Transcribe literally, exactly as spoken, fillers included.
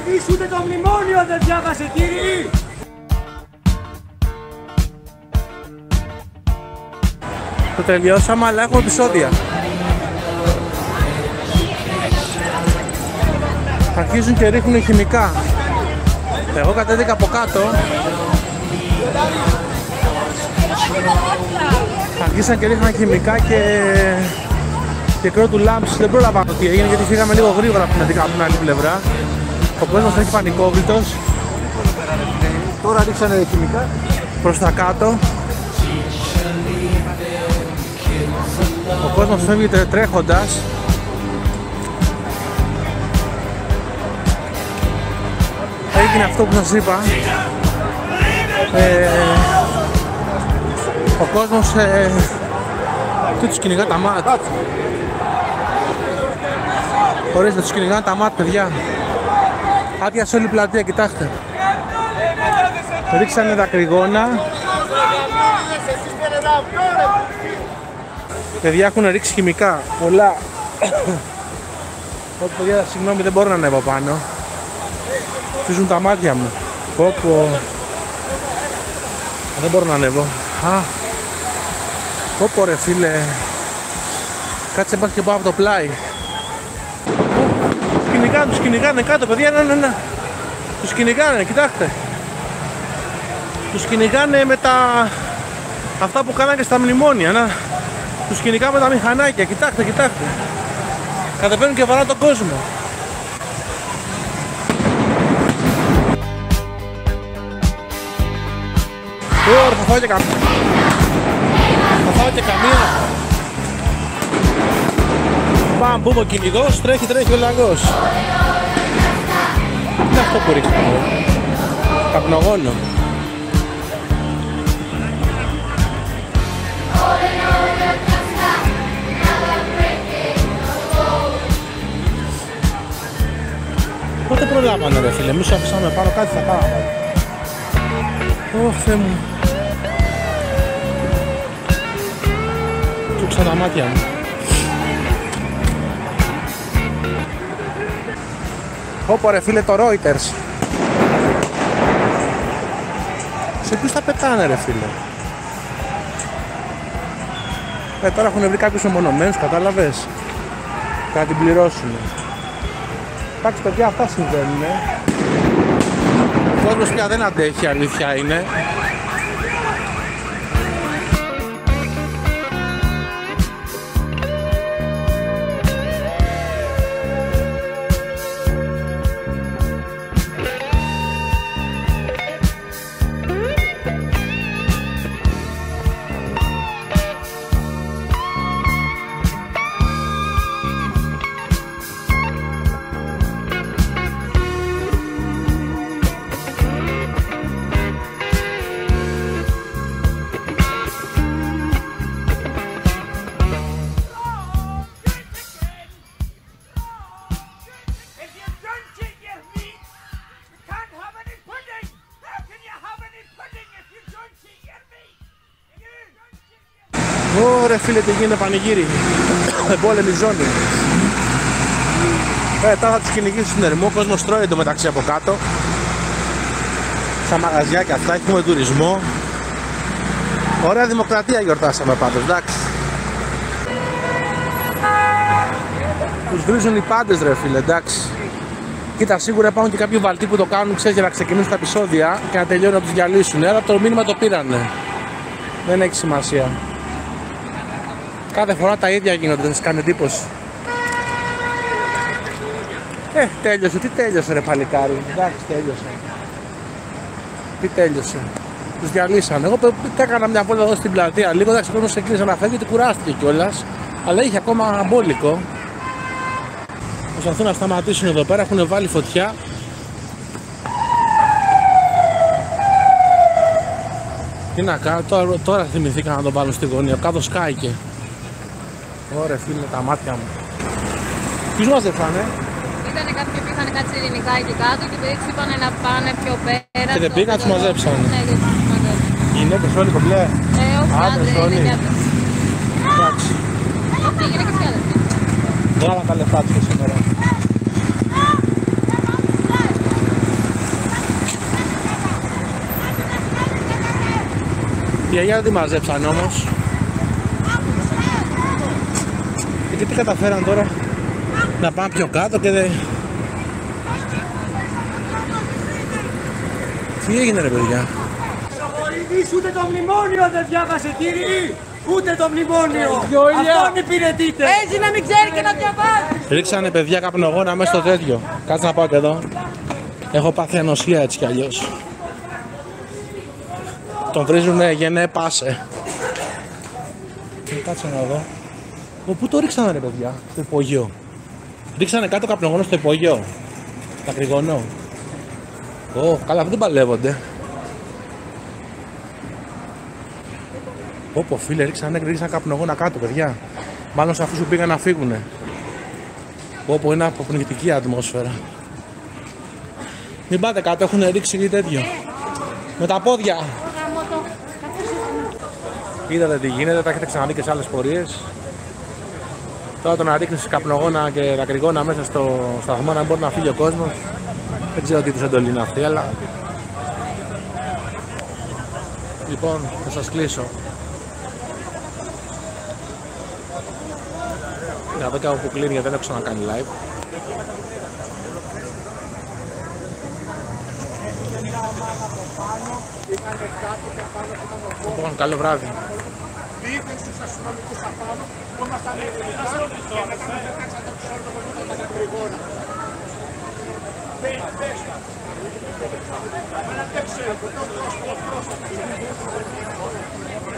Κυριάκης ούτε το μνημόνιο δεν διάβασε, κύριοι! Το τελειώσαμε, αλλά έχουμε επεισόδια. Αρχίζουν και ρίχνουν χημικά. Εγώ κατέβηκα από κάτω. Αρχίσαν και ρίχναν χημικά και... και κρέο του λάμψης. Δεν πρόλαβα το τι έγινε γιατί φύγαμε λίγο γρήγορα από την άλλη πλευρά. Ο κόσμος τρέχει πανικόβλητος. Τώρα ρίξανε χημικά προς τα κάτω. Ο κόσμος φεύγει τρέχοντας. Έγινε αυτό που σας είπα. Ε, ο κόσμος ε, τι τους κυνηγά τα μάτια. Ορίστε, τους κυνηγάνε τα μάτια, παιδιά. Άδεια σε όλη η πλατεία, κοιτάξτε. Ρίξανε δακρυγόνα. Παιδιά έχουν ρίξει χημικά, πολλά. Ό,τι παιδιά, συγγνώμη, δεν μπορώ να ανέβω πάνω. Φύζουν τα μάτια μου. Πω πω. Δεν μπορώ να ανέβω. Α, πω πω ρε φίλε. Κάτσε πας και πάω από το πλάι. Τους κυνηγάνε, τους κυνηγάνε κάτω παιδιά, ναι ναι ναι. Τους κυνηγάνε, κοιτάξτε. Τους κυνηγάνε με τα... αυτά που κάνανε και στα μνημόνια, να. Τους κυνηγάμε με τα μηχανάκια, κοιτάξτε, κοιτάξτε. Κατεβαίνουν και βαράνε τον κόσμο. Ωραία, θα φάω και καμία. Θα φάω και καμία. Μπαμ, μπούμ, ο κυνηγός, τρέχει, τρέχει ο λαγός. Τι είναι αυτό που ρίχνει εδώ? Καπνογόνο. Πότε προλάβανε ρε φίλε, εμείς αφήσαμε πάνω κάτι θα κάναμε. Ωχ, Θεέ μου. Τούξα τα μάτια μου. Ωπα ρε φίλε, το Reuters. Σε ποιους τα πετάνε ρε φίλε? Ε, τώρα έχουν βρει κάποιους ομονωμένους, κατάλαβες? Θα την πληρώσουν. Εντάξει παιδιά, αυτά συμβαίνουν. Ο κόσμος πια δεν αντέχει, αλήθεια είναι. Ωραία φίλε, τι γίνεται πανηγύρι. Πόλεμη ζώνη. Ε, τώρα θα τους κυνηγήσει στον ερμό. Ο κόσμος τρώει εντωμεταξύ από κάτω. Στα μαγαζιά και αυτά, έχουμε τουρισμό. Ωραία δημοκρατία γιορτάσαμε πάντως, εντάξει. Τους βρίζουν οι πάντες ρε φίλε, εντάξει. Κοίτα, σίγουρα υπάρχουν και κάποιοι βαλτοί που το κάνουν, ξέρεις, για να ξεκινήσουν τα επεισόδια και να τελειώνουν να τους διαλύσουν. Αλλά το μήνυμα το πήρανε. Δεν έχει σημασία. Κάθε φορά τα ίδια γίνονται, δεν σας κάνει εντύπωση? Ε, τέλειωσε, τι τέλειωσε ρε παλικάρι? Εντάξει, τέλειωσε. Τι τέλειωσε? Τους διαλύσανε. Εγώ έκανα μια βόλτα εδώ στην πλατεία λίγο, εντάξει, ο κόσμος ξεκίνησε να φεύγει, γιατί κουράστηκε κιόλας. Αλλά είχε ακόμα μπόλικο. Προσπαθούν να σταματήσουν εδώ πέρα, έχουν βάλει φωτιά. Τι να κάνω, τώρα, τώρα θυμηθήκα να τον βάλω στη γωνία, κάτω σκάηκε. Ωραία φίλε, τα μάτια μου. Ποιους μαζεύανε? Ήτανε κάποιοι που είχαν κάτσει ειρηνικά εκεί κάτω και έτσι είπανε να πάνε πιο πέρα. Και δεν πήγαν, τους μαζέψανε. Ναι, γιατί τους μαζέψανε. Γυναίκες όλοι κομπλέ? Ε, όχι, άντρες όλοι. είναι και άντρες. Εντάξει. Όχι, γυναίκες και άντρες. Μπράβο τα λεφτά τους σήμερα. Οι γιαγιά δεν τη μαζέψαν όμως. Και τι καταφέραν τώρα? Να πάνε πιο κάτω και δεν... Τι έγινε ρε παιδιά? Σοβοειδής ούτε το μνημόνιο δεν διάβασε κύριε! Ούτε το μνημόνιο! Αυτόν υπηρετείτε! Έτσι να μην ξέρει και να διαβάζει! Ρίξανε παιδιά καπνογόνα μέσα στο τέτοιο. Κάτσε να πάω και εδώ. Έχω πάθει ανοσία έτσι κι αλλιώς. Τον βρίζουνε γενναίε πάσε. Κάτσε να δω. Ο, πού το ρίξανε ρε παιδιά? Στο υπόγειο. Ρίξανε κάτω καπνογόνο στο υπόγειο. Τα κρυγωνό. Ω, καλά, αυτοί δεν παλεύονται. Πω πω φίλε, ρίξανε, ρίξανε καπνογόνα κάτω παιδιά. Μάλλον σε αυτούς που πήγαν να φύγουνε. Πω πω, είναι αποπνιγητική ατμόσφαιρα. Μην πάτε κάτω, έχουν ρίξει και τέτοιο. Με τα πόδια. Είδατε τι γίνεται, τα έχετε ξαναδεί και σε άλλες πορείες. Τώρα το να ρίχνεις καπνογόνα και δακρυγόνα μέσα στο σταθμό να μπορεί να φύγει ο κόσμος. Δεν ξέρω τι τους εντολή είναι αυτή, αλλά... Λοιπόν, θα σας κλείσω. Για δέκα που κλείνει γιατί δεν έχω ξανακάνει live. Λοιπόν, καλό βράδυ. Δείχνει στους αστυνομικούς απάνω που ήμασταν ελληνικά και μετά δεν κάτσατε τους όρτος με τα γρηγόρα. Πες, πες τα. Αλλά δεν ξέρω, το πρόσωπο πρόσωπο.